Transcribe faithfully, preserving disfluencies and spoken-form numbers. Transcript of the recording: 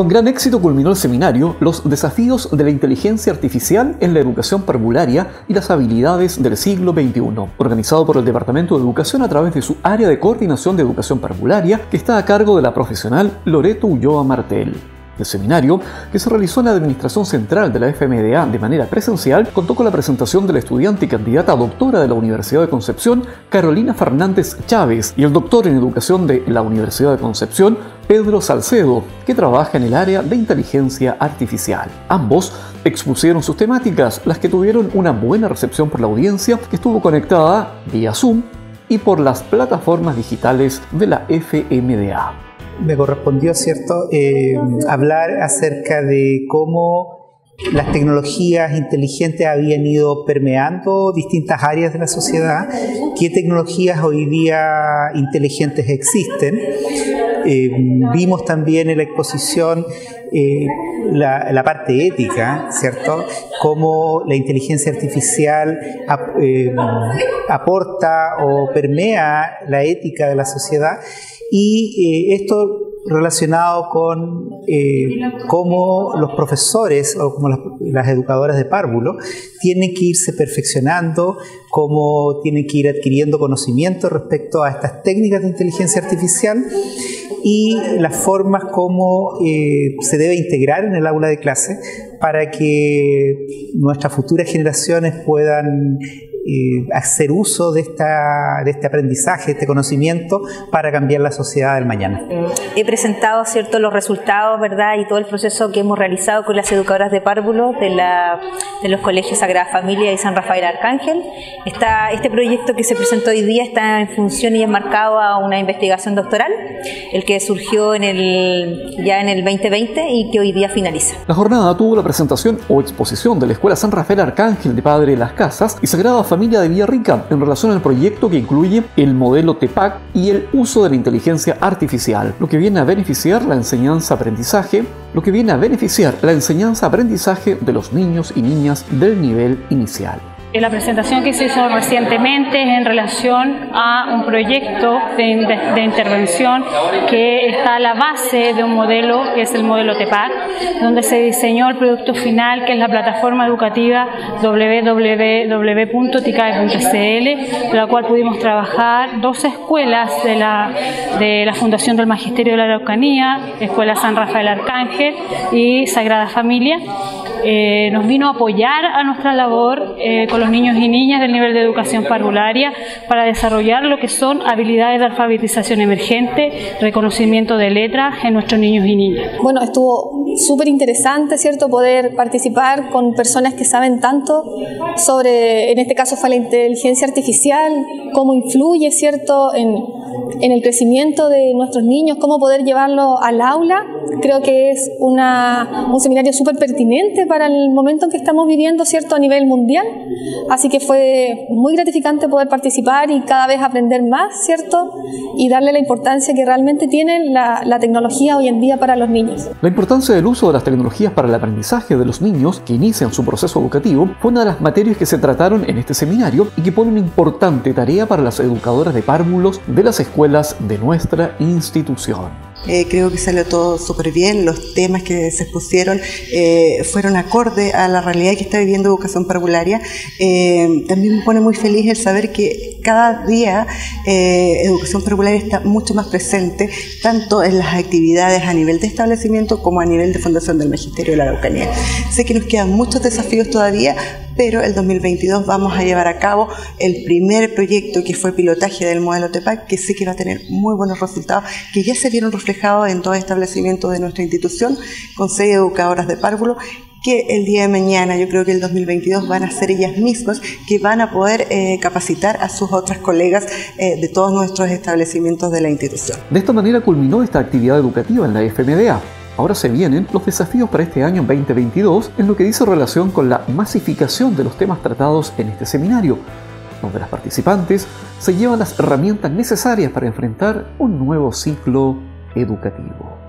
Con gran éxito culminó el seminario Los desafíos de la inteligencia artificial en la educación parvularia y las habilidades del siglo veintiuno, organizado por el Departamento de Educación a través de su área de coordinación de educación parvularia, que está a cargo de la profesional Loreto Ulloa Martel. El seminario, que se realizó en la Administración Central de la F M D A de manera presencial, contó con la presentación de la estudiante y candidata a doctora de la Universidad de Concepción, Carolina Fernández Chávez, y el doctor en Educación de la Universidad de Concepción, Pedro Salcedo, que trabaja en el área de inteligencia artificial. Ambos expusieron sus temáticas, las que tuvieron una buena recepción por la audiencia, que estuvo conectada vía Zoom y por las plataformas digitales de la F M D A. Me correspondió, ¿cierto?, eh, hablar acerca de cómo las tecnologías inteligentes habían ido permeando distintas áreas de la sociedad, qué tecnologías hoy día inteligentes existen. Eh, vimos también en la exposición eh, la, la parte ética, ¿cierto?, cómo la inteligencia artificial ap, eh, aporta o permea la ética de la sociedad. Y eh, esto relacionado con eh, cómo los profesores o como las, las educadoras de párvulo tienen que irse perfeccionando, cómo tienen que ir adquiriendo conocimiento respecto a estas técnicas de inteligencia artificial y las formas como eh, se debe integrar en el aula de clase para que nuestras futuras generaciones puedan Eh, hacer uso de, esta, de este aprendizaje, este conocimiento para cambiar la sociedad del mañana. He presentado, ¿cierto?, los resultados, ¿verdad?, y todo el proceso que hemos realizado con las educadoras de párvulo de, la, de los colegios Sagrada Familia y San Rafael Arcángel. Está, este proyecto que se presentó hoy día está en función y enmarcado a una investigación doctoral, el que surgió en el, ya en el veinte veinte y que hoy día finaliza. La jornada tuvo la presentación o exposición de la Escuela San Rafael Arcángel de Padre Las Casas y Sagrada Familia de Villarrica en relación al proyecto que incluye el modelo T E P A C y el uso de la inteligencia artificial, lo que viene a beneficiar la enseñanza-aprendizaje, lo que viene a beneficiar la enseñanza-aprendizaje de los niños y niñas del nivel inicial. La presentación que se hizo recientemente es en relación a un proyecto de, de, de intervención que está a la base de un modelo que es el modelo T E P A C, donde se diseñó el producto final, que es la plataforma educativa doble u doble u doble u punto ticae punto c l, de la cual pudimos trabajar dos escuelas de la, de la Fundación del Magisterio de la Araucanía, Escuela San Rafael Arcángel y Sagrada Familia. Eh, nos vino a apoyar a nuestra labor eh, con los niños y niñas del nivel de educación parvularia para desarrollar lo que son habilidades de alfabetización emergente, reconocimiento de letras en nuestros niños y niñas. Bueno, estuvo súper interesante, ¿cierto?, poder participar con personas que saben tanto sobre, en este caso fue la inteligencia artificial, cómo influye, ¿cierto?, en, en el crecimiento de nuestros niños, cómo poder llevarlo al aula. Creo que es una, un seminario súper pertinente para el momento en que estamos viviendo, ¿cierto?, a nivel mundial. Así que fue muy gratificante poder participar y cada vez aprender más, ¿cierto?, y darle la importancia que realmente tiene la, la tecnología hoy en día para los niños. La importancia del uso de las tecnologías para el aprendizaje de los niños que inician su proceso educativo fue una de las materias que se trataron en este seminario y que pone una importante tarea para las educadoras de párvulos de las escuelas de nuestra institución. Eh, creo que salió todo súper bien, los temas que se expusieron eh, fueron acorde a la realidad que está viviendo educación parvularia. Eh, también me pone muy feliz el saber que cada día eh, educación parvularia está mucho más presente, tanto en las actividades a nivel de establecimiento como a nivel de Fundación del Magisterio de la Araucanía. Sé que nos quedan muchos desafíos todavía, pero el dos mil veintidós vamos a llevar a cabo el primer proyecto que fue pilotaje del modelo T E P A C, que sé que va a tener muy buenos resultados, que ya se vieron reflejados en todo establecimiento de nuestra institución, con seis educadoras de párvulo, que el día de mañana, yo creo que el dos mil veintidós van a ser ellas mismas que van a poder eh, capacitar a sus otras colegas eh, de todos nuestros establecimientos de la institución. De esta manera culminó esta actividad educativa en la F M D A. Ahora se vienen los desafíos para este año veinte veintidós en lo que dice relación con la masificación de los temas tratados en este seminario, donde las participantes se llevan las herramientas necesarias para enfrentar un nuevo ciclo educativo.